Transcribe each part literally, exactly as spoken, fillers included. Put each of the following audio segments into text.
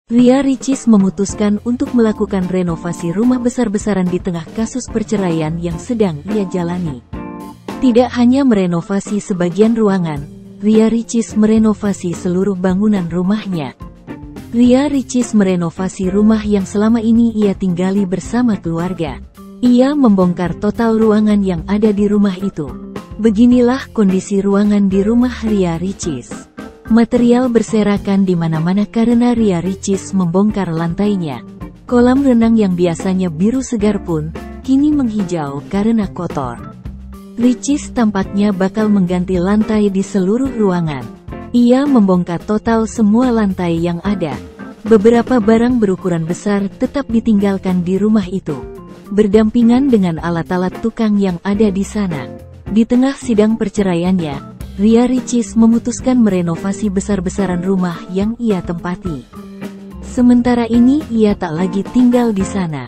Ria Ricis memutuskan untuk melakukan renovasi rumah besar-besaran di tengah kasus perceraian yang sedang ia jalani. Tidak hanya merenovasi sebagian ruangan, Ria Ricis merenovasi seluruh bangunan rumahnya. Ria Ricis merenovasi rumah yang selama ini ia tinggali bersama keluarga. Ia membongkar total ruangan yang ada di rumah itu. Beginilah kondisi ruangan di rumah Ria Ricis. Material berserakan di mana-mana karena Ria Ricis membongkar lantainya. Kolam renang yang biasanya biru segar pun kini menghijau karena kotor. Ricis tampaknya bakal mengganti lantai di seluruh ruangan. Ia membongkar total semua lantai yang ada. Beberapa barang berukuran besar tetap ditinggalkan di rumah itu, berdampingan dengan alat-alat tukang yang ada di sana. Di tengah sidang perceraiannya, Ria Ricis memutuskan merenovasi besar-besaran rumah yang ia tempati. Sementara ini ia tak lagi tinggal di sana.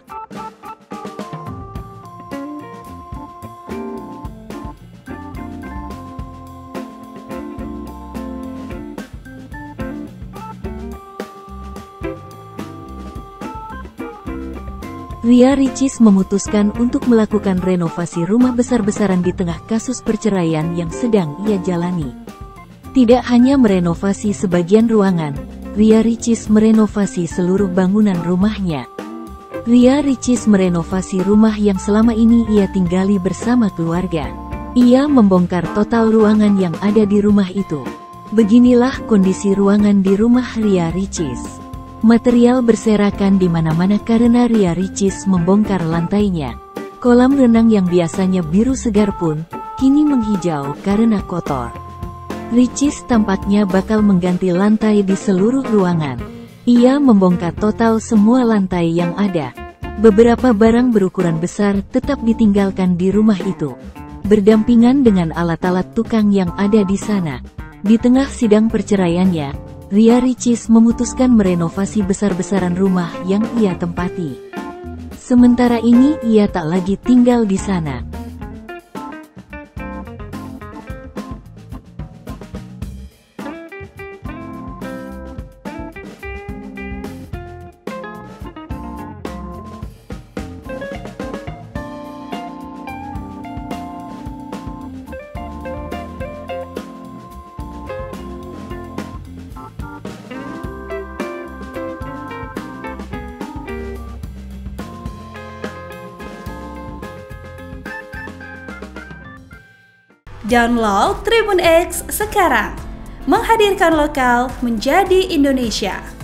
Ria Ricis memutuskan untuk melakukan renovasi rumah besar-besaran di tengah kasus perceraian yang sedang ia jalani. Tidak hanya merenovasi sebagian ruangan, Ria Ricis merenovasi seluruh bangunan rumahnya. Ria Ricis merenovasi rumah yang selama ini ia tinggali bersama keluarga. Ia membongkar total ruangan yang ada di rumah itu. Beginilah kondisi ruangan di rumah Ria Ricis. Material berserakan di mana-mana karena Ria Ricis membongkar lantainya. Kolam renang yang biasanya biru segar pun kini menghijau karena kotor. Ricis tampaknya bakal mengganti lantai di seluruh ruangan. Ia membongkar total semua lantai yang ada. Beberapa barang berukuran besar tetap ditinggalkan di rumah itu, berdampingan dengan alat-alat tukang yang ada di sana. Di tengah sidang perceraiannya, Ria Ricis memutuskan merenovasi besar-besaran rumah yang ia tempati. Sementara ini ia tak lagi tinggal di sana. Download Tribun X sekarang, menghadirkan lokal menjadi Indonesia.